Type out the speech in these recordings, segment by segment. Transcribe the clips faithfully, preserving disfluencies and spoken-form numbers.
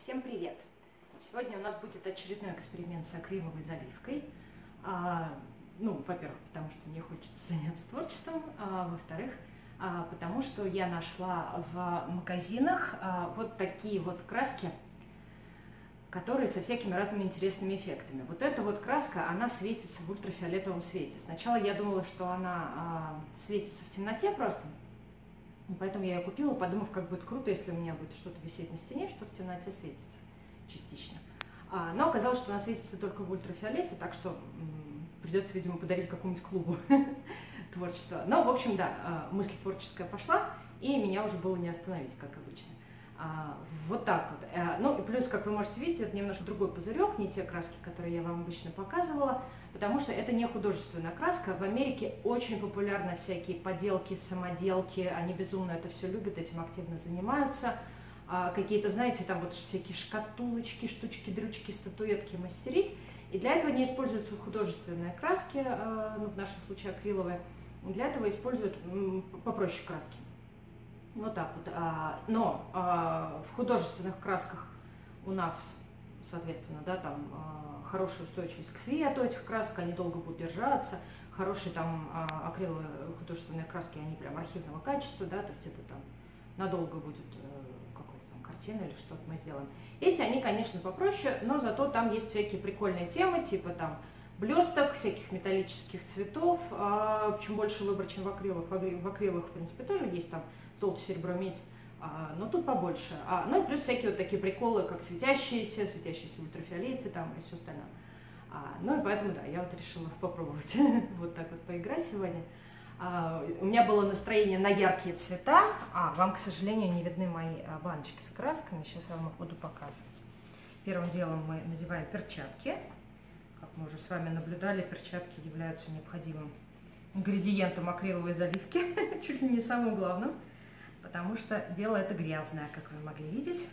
Всем привет! Сегодня у нас будет очередной эксперимент с акриловой заливкой. А, ну, во-первых, потому что мне хочется заняться творчеством, а во-вторых, а, потому что я нашла в магазинах а, вот такие вот краски, которые со всякими разными интересными эффектами. Вот эта вот краска, она светится в ультрафиолетовом свете. Сначала я думала, что она а, светится в темноте просто, поэтому я ее купила, подумав, как будет круто, если у меня будет что-то висеть на стене, что в темноте светится частично. А, но оказалось, что она светится только в ультрафиолете, так что м, придется, видимо, подарить какому-нибудь клубу творчества. Но, в общем, да, мысль творческая пошла, и меня уже было не остановить, как обычно. А, вот так вот. А, ну и плюс, как вы можете видеть, это немножко другой пузырек, не те краски, которые я вам обычно показывала, потому что это не художественная краска. В Америке очень популярны всякие поделки, самоделки, они безумно это все любят, этим активно занимаются. А, какие-то, знаете, там вот всякие шкатулочки, штучки, дрючки, статуэтки мастерить. И для этого не используются художественные краски, а, ну, в нашем случае акриловые, для этого используют м, попроще краски. Вот так вот. Но в художественных красках у нас, соответственно, да, там хорошая устойчивость к свету этих красок, они долго будут держаться. Хорошие там акриловые художественные краски, они прям архивного качества, да, то есть это там надолго будет какая-то там картина или что-то мы сделаем. Эти, они, конечно, попроще, но зато там есть всякие прикольные темы, типа там блесток, всяких металлических цветов. Чем больше выбор, чем в акрилах. В акрилах, в принципе, тоже есть там золото, серебро, медь, а, но тут побольше. А, ну и плюс всякие вот такие приколы, как светящиеся, светящиеся в ультрафиолете там и все остальное. А, ну и поэтому, да, я вот решила попробовать вот так вот поиграть сегодня. А, у меня было настроение на яркие цвета, а вам, к сожалению, не видны мои баночки с красками, сейчас я вам их буду показывать. Первым делом мы надеваем перчатки. Как мы уже с вами наблюдали, перчатки являются необходимым ингредиентом акриловой заливки, чуть ли не самым главным, потому что дело это грязное, как вы могли видеть.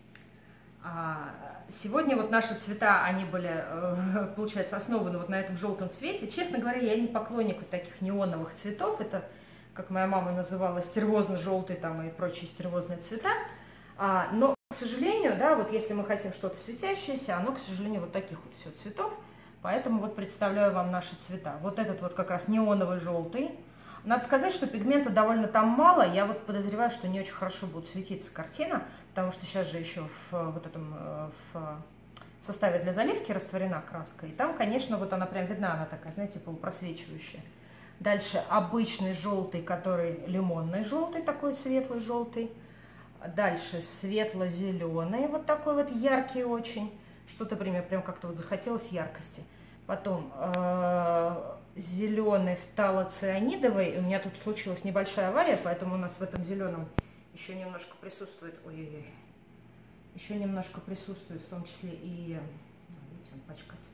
А сегодня вот наши цвета, они были, получается, основаны вот на этом желтом цвете. Честно говоря, я не поклонник вот таких неоновых цветов. Это, как моя мама называла, стервозно-желтый там и прочие стервозные цвета. А, но, к сожалению, да, вот если мы хотим что-то светящееся, оно, к сожалению, вот таких вот все цветов. Поэтому вот представляю вам наши цвета. Вот этот вот как раз неоновый желтый. Надо сказать, что пигмента довольно там мало. Я вот подозреваю, что не очень хорошо будет светиться картина, потому что сейчас же еще в вот этом в составе для заливки растворена краска. И там, конечно, вот она прям видна, она такая, знаете, полупросвечивающая. Дальше обычный желтый, который лимонный желтый, такой светлый желтый. Дальше светло-зеленый, вот такой вот яркий очень. Что-то прям, прям как-то вот захотелось яркости. Потом э, зеленый фталоцианидовый. У меня тут случилась небольшая авария, поэтому у нас в этом зеленом еще немножко присутствует, ой-ой-ой, еще немножко присутствует, в том числе и, видите, он пачкается,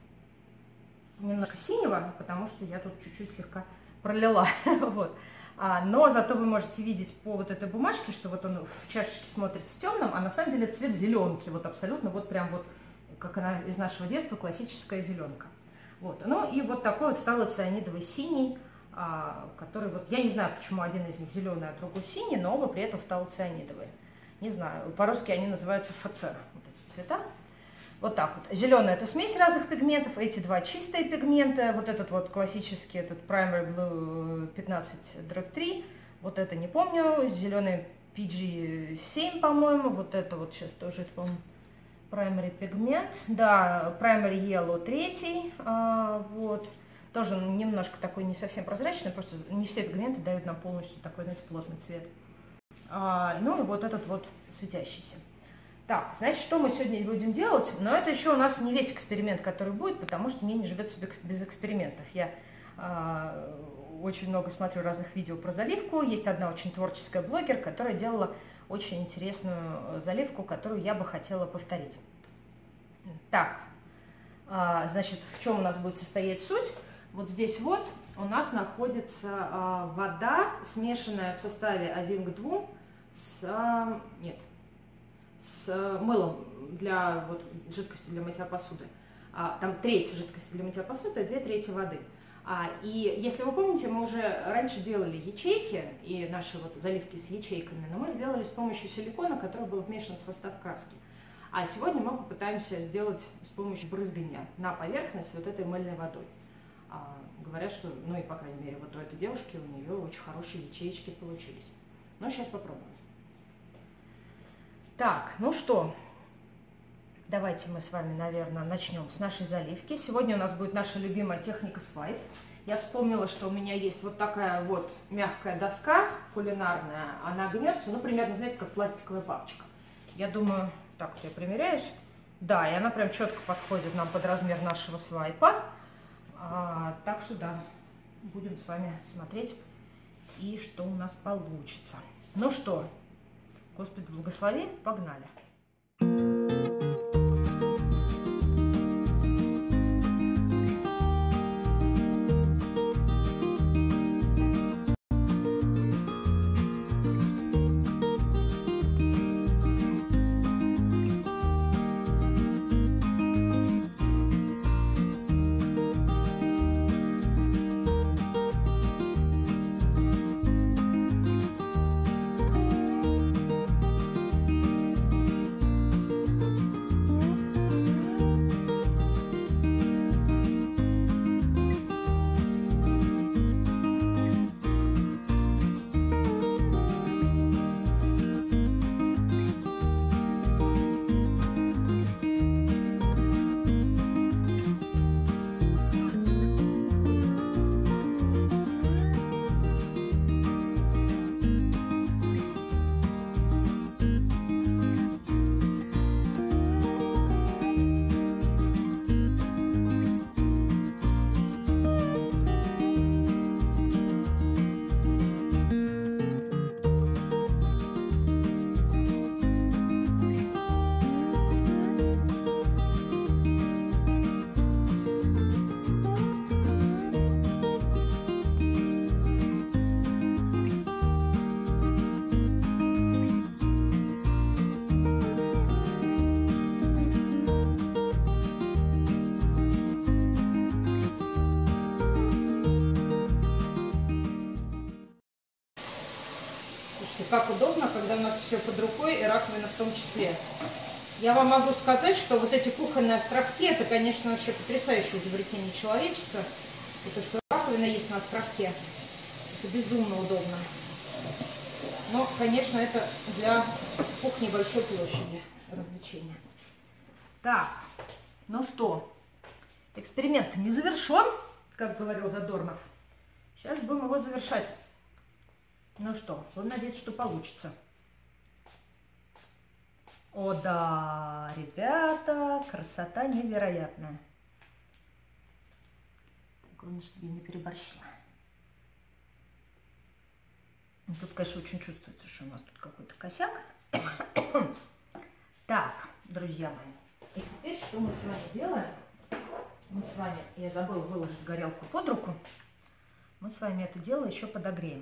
немножко синего, потому что я тут чуть-чуть слегка пролила, вот. А, но зато вы можете видеть по вот этой бумажке, что вот он в чашечке смотрится темным, а на самом деле цвет зеленки, вот абсолютно, вот прям вот, как она из нашего детства, классическая зеленка. Вот. Ну и вот такой вот фталоцианидовый синий, а, который вот, я не знаю, почему один из них зеленый, а другой синий, но оба при этом фталоцианидовые. Не знаю, по-русски они называются эф цэ, вот эти цвета. Вот так вот. Зеленый — это смесь разных пигментов, эти два чистые пигменты, вот этот вот классический, этот Primary Blue пятнадцать дробь три, вот это не помню, зеленый пи джи семь, по-моему, вот это вот сейчас тоже, это, по-моему, Primary пигмент, да, Primary Yellow три, а, вот, тоже немножко такой не совсем прозрачный, просто не все пигменты дают нам полностью такой, знаете, плотный цвет. А, ну и вот этот вот светящийся. Так, значит, что мы сегодня будем делать? Но это еще у нас не весь эксперимент, который будет, потому что мне не живется без экспериментов. Я э, очень много смотрю разных видео про заливку. Есть одна очень творческая блогер, которая делала очень интересную заливку, которую я бы хотела повторить. Так, э, значит, в чем у нас будет состоять суть? Вот здесь вот у нас находится э, вода, смешанная в составе один к двум с... Э, нет. с мылом для вот, жидкости для мытья посуды. А, там треть жидкости для мытья посуды и две трети воды. А, и если вы помните, мы уже раньше делали ячейки и наши вот заливки с ячейками, но мы их сделали с помощью силикона, который был вмешан в состав краски. А сегодня мы попытаемся сделать с помощью брызгания на поверхность вот этой мыльной водой. А, говорят, что, ну и по крайней мере, вот у этой девушки у нее очень хорошие ячеечки получились. Ну, сейчас попробуем. Так, ну что, давайте мы с вами, наверное, начнем с нашей заливки. Сегодня у нас будет наша любимая техника свайп. Я вспомнила, что у меня есть вот такая вот мягкая доска кулинарная. Она гнется, ну, примерно, знаете, как пластиковая папочка. Я думаю, так вот я примеряюсь. Да, и она прям четко подходит нам под размер нашего свайпа. А, так что, да, будем с вами смотреть, и что у нас получится. Ну что, Господи благослови, погнали. Как удобно, когда у нас все под рукой, и раковина в том числе. Я вам могу сказать, что вот эти кухонные островки, это, конечно, вообще потрясающее изобретение человечества. И то, что раковина есть на островке, это безумно удобно. Но, конечно, это для кухни большой площади развлечения. Так, ну что, эксперимент не завершен, как говорил Задорнов. Сейчас будем его завершать. Ну что, будем надеяться, что получится. О да, ребята, красота невероятная. Главное, чтобы я не переборщила. Тут, конечно, очень чувствуется, что у нас тут какой-то косяк. Так, друзья мои, и теперь что мы с вами делаем? Мы с вами, я забыла выложить горелку под руку, мы с вами это дело еще подогреем.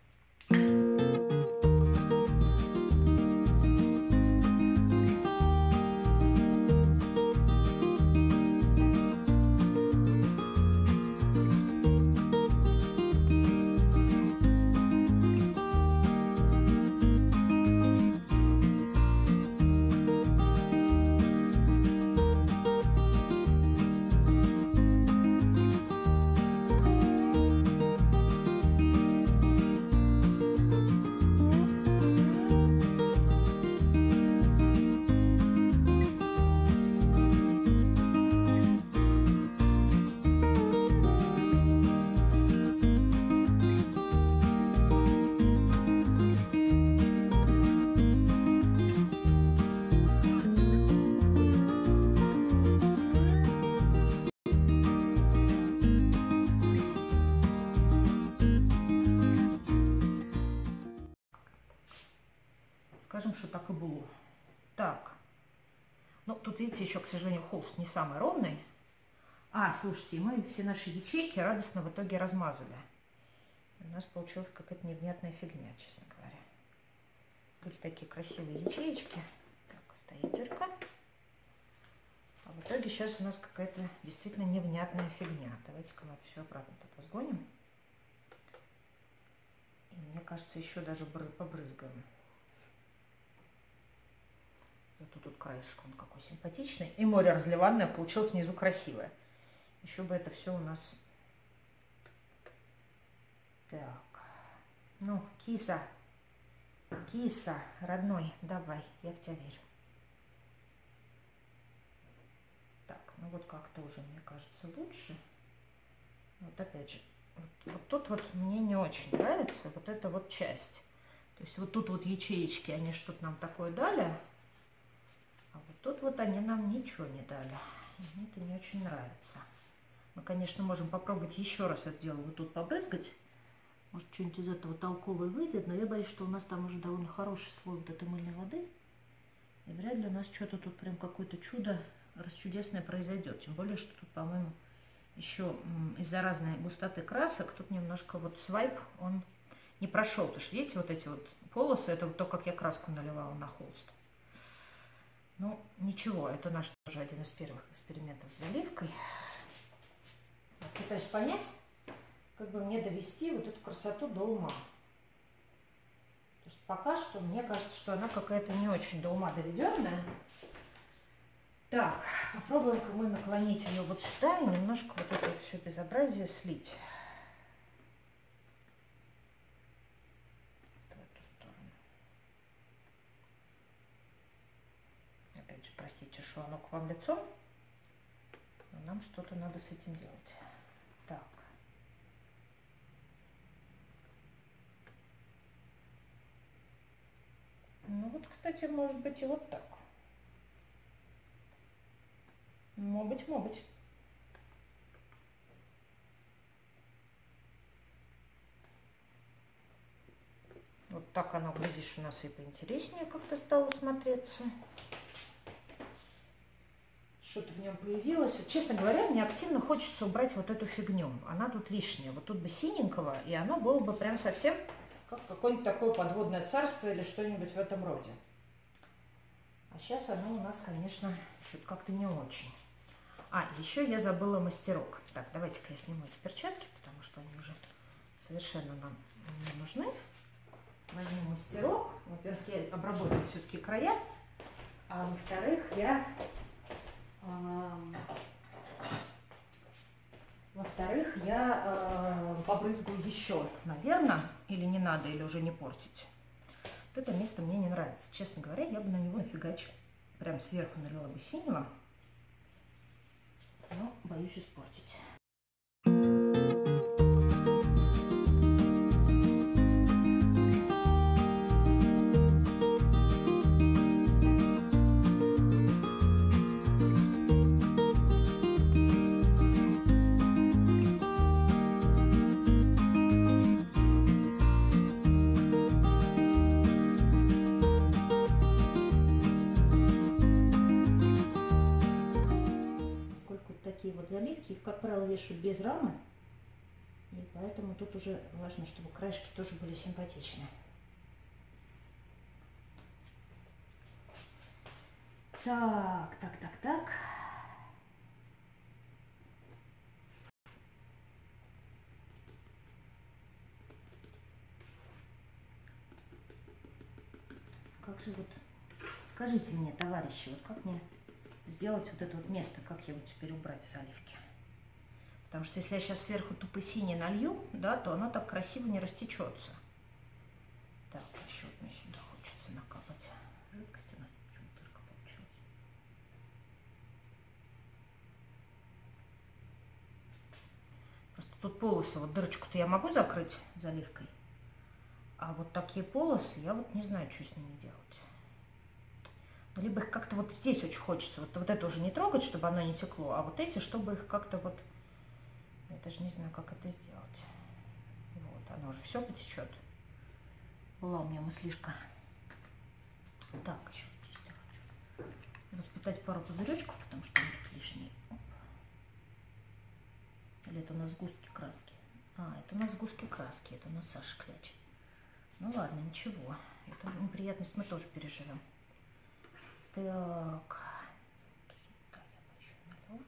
Скажем, что так и было. Так. Ну, тут, видите, еще, к сожалению, холст не самый ровный. А, слушайте, мы все наши ячейки радостно в итоге размазали. У нас получилась какая-то невнятная фигня, честно говоря. Были такие красивые ячеечки. Так, стоит дырка. А в итоге сейчас у нас какая-то действительно невнятная фигня. Давайте-ка мы это все обратно тут разгоним. И мне кажется, еще даже побрызгаем. Зато тут краешек, он какой симпатичный. И море разливанное получилось снизу красивое. Еще бы это все у нас... Так. Ну, киса. Киса, родной, давай, я в тебя верю. Так, ну вот как-то уже, мне кажется, лучше. Вот опять же, вот, вот тут вот мне не очень нравится вот эта вот часть. То есть вот тут вот ячеечки, они что-то нам такое дали, а вот тут вот они нам ничего не дали. Мне это не очень нравится. Мы, конечно, можем попробовать еще раз это дело вот тут побрызгать. Может, что-нибудь из этого толковое выйдет, но я боюсь, что у нас там уже довольно хороший слой вот этой мыльной воды. И вряд ли у нас что-то тут прям какое-то чудо расчудесное произойдет. Тем более, что тут, по-моему, еще из-за разной густоты красок, тут немножко вот свайп, он не прошел. Потому что, видите, вот эти вот полосы, это вот то, как я краску наливала на холст. Ну, ничего, это наш тоже один из первых экспериментов с заливкой. Я пытаюсь понять, как бы мне довести вот эту красоту до ума. Потому что пока что мне кажется, что она какая-то не очень до ума доведенная. Так, попробуем-ка мы наклонить ее вот сюда и немножко вот это вот все безобразие слить. В эту сторону. Опять же, простите, что оно к вам лицом, но нам что-то надо с этим делать. Так. Ну вот, кстати, может быть и вот так. Может быть, может быть. Вот так оно, глядишь, у нас и поинтереснее как-то стало смотреться. Что-то в нем появилось. Честно говоря, мне активно хочется убрать вот эту фигню. Она тут лишняя. Вот тут бы синенького, и оно было бы прям совсем как какое-нибудь такое подводное царство или что-нибудь в этом роде. А сейчас оно у нас, конечно, что-то как-то не очень. А, еще я забыла мастерок. Так, давайте-ка я сниму эти перчатки, потому что они уже совершенно нам не нужны. Возьму мастерок. Во-первых, я обработаю все-таки края, а во-вторых, я... Э, во-вторых, я э, побрызгаю еще, наверное, или не надо, или уже не портить. Вот это место мне не нравится. Честно говоря, я бы на него нафигачила. Прям сверху налила бы синего. Но боюсь испортить. Такие вот заливки, их, как правило, вешают без рамы, и поэтому тут уже важно, чтобы краешки тоже были симпатичные. Так, так, так, так. Как же вот, скажите мне, товарищи, вот как мне сделать вот это вот место, как его теперь убрать в заливке? Потому что если я сейчас сверху тупо синий налью, да, то оно так красиво не растечется. Так, еще вот мне сюда хочется накапать жидкости. У нас почему-то дырка получилась. Просто тут полосы, вот дырочку-то я могу закрыть заливкой, а вот такие полосы, я вот не знаю, что с ними делать. Либо их как-то вот здесь очень хочется, вот, вот это уже не трогать, чтобы оно не текло, а вот эти, чтобы их как-то вот, я даже не знаю, как это сделать. Вот, оно уже все потечет. Была у меня мыслишка. Так, еще воспитать пару пузыречков, потому что они тут лишние. Оп. Или это у нас сгустки краски? А, это у нас сгустки краски, это у нас Саша клячет. Ну ладно, ничего, эту неприятность мы тоже переживем. Так, сюда я бы еще налила.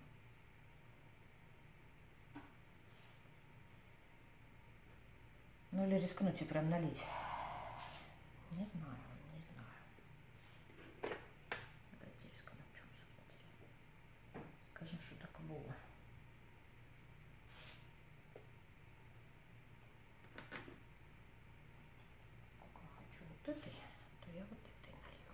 Ну или рискнуть и прям налить. Не знаю, не знаю. вот этой, то я вот этой налью.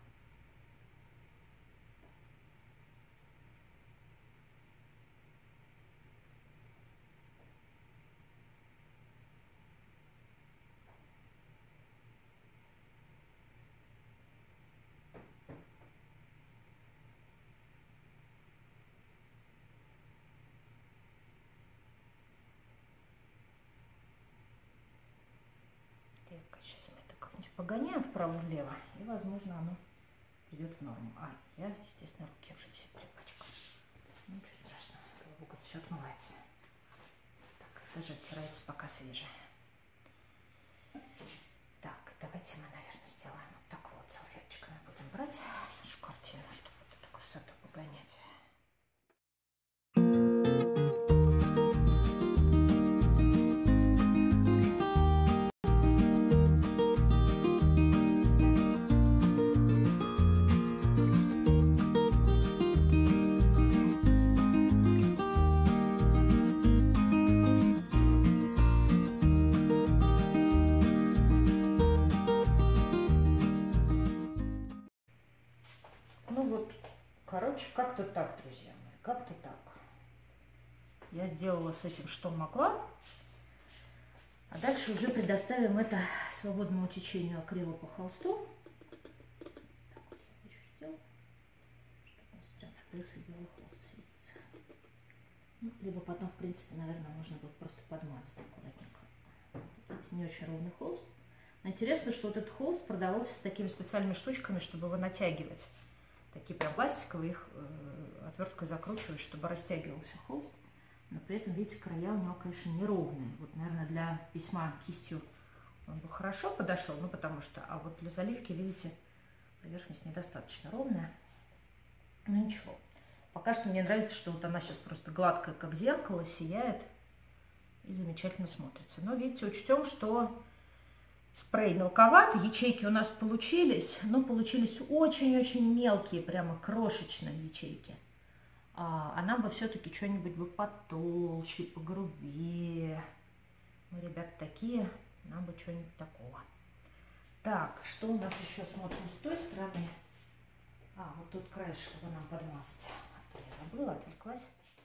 Так, сейчас мы это как-нибудь погоняем вправо-влево, и, возможно, оно придет в норму. А, я, естественно, руки уже все перепачкала. Ну, ничего страшного, слава богу, все отмывается. Так, даже оттирается пока свежее. Так, давайте мы, наверное, сделаем вот так вот. Салфеточками будем брать нашу картину, чтобы вот эту красоту погонять. Короче, как-то так, друзья мои, как-то так. Я сделала с этим, что могла. А дальше уже предоставим это свободному течению акрила по холсту. Так вот я еще сделаю, чтобы у нас прям лысый белый холст светится. Ну, либо потом, в принципе, наверное, можно будет просто подмазать аккуратненько. Это не очень ровный холст. Но интересно, что вот этот холст продавался с такими специальными штучками, чтобы его натягивать. Такие прям пластиковые, их э, отверткой закручивать, чтобы растягивался холст. Но при этом, видите, края у него, конечно, неровные. Вот, наверное, для письма кистью он бы хорошо подошел, ну, потому что... А вот для заливки, видите, поверхность недостаточно ровная. Ну, ничего. Пока что мне нравится, что вот она сейчас просто гладкая, как зеркало, сияет и замечательно смотрится. Но, видите, учтем, что... Спрей мелковатый, ячейки у нас получились, но получились очень-очень мелкие, прямо крошечные ячейки. А, а нам бы все-таки что-нибудь бы потолще, погрубее. Мы, ребята, такие, нам бы что-нибудь такого. Так, что у нас еще смотрим с той стороны? А, вот тут краешек бы нам подмазать. Я забыла, отвлеклась.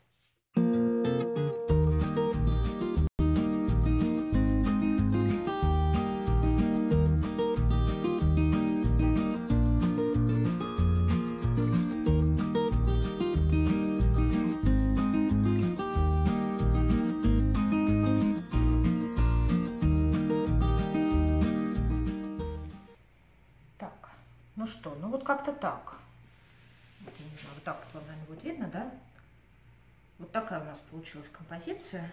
Ну что, ну вот как-то так. Вот, я не знаю, вот так вот вам, наверное, будет видно, да? Вот такая у нас получилась композиция.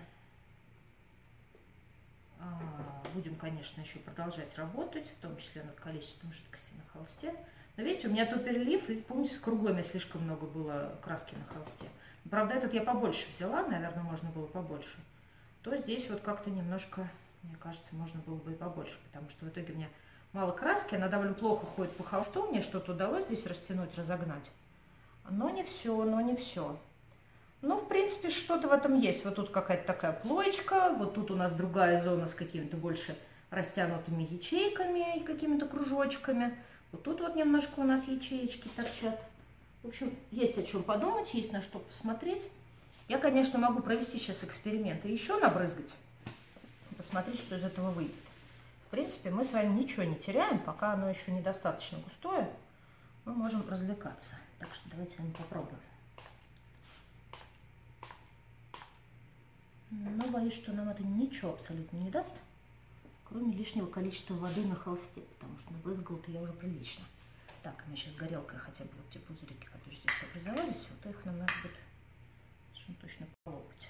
Будем, конечно, еще продолжать работать, в том числе над количеством жидкости на холсте. Но видите, у меня тут перелив, ведь, помните, с круглыми слишком много было краски на холсте. Правда, этот я побольше взяла, наверное, можно было побольше. То здесь вот как-то немножко, мне кажется, можно было бы и побольше, потому что в итоге у меня мало краски, она довольно плохо ходит по холсту, мне что-то удалось здесь растянуть, разогнать. Но не все, но не все. Ну, в принципе, что-то в этом есть. Вот тут какая-то такая плоечка, вот тут у нас другая зона с какими-то больше растянутыми ячейками и какими-то кружочками. Вот тут вот немножко у нас ячеечки торчат. В общем, есть о чем подумать, есть на что посмотреть. Я, конечно, могу провести сейчас эксперимент и еще набрызгать, посмотреть, что из этого выйдет. В принципе, мы с вами ничего не теряем, пока оно еще недостаточно густое, мы можем развлекаться. Так что давайте мы попробуем. Но боюсь, что нам это ничего абсолютно не даст, кроме лишнего количества воды на холсте, потому что набрызгал-то я уже прилично. Так, мы сейчас горелкой хотя бы вот те пузырики, которые здесь образовались, вот их нам надо будет совершенно точно полопать.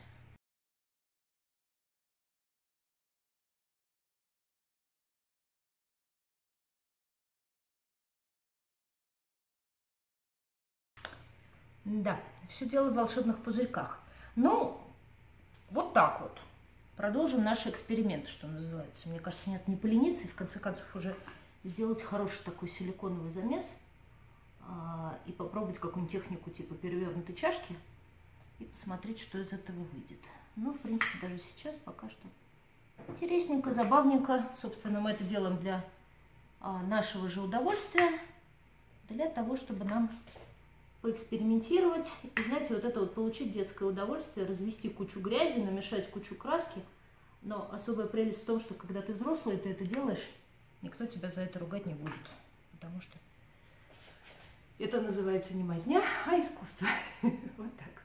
Да, все дело в волшебных пузырьках. Ну, вот так вот. Продолжим наш эксперимент, что называется. Мне кажется, нет, не полениться и в конце концов уже сделать хороший такой силиконовый замес а, и попробовать какую-нибудь технику типа перевернутой чашки и посмотреть, что из этого выйдет. Ну, в принципе, даже сейчас пока что интересненько, забавненько. Собственно, мы это делаем для нашего же удовольствия, для того, чтобы нам поэкспериментировать. И, знаете, вот это вот получить детское удовольствие, развести кучу грязи, намешать кучу краски. Но особая прелесть в том, что когда ты взрослый, ты это делаешь, никто тебя за это ругать не будет. Потому что это называется не мазня, а искусство. Вот так.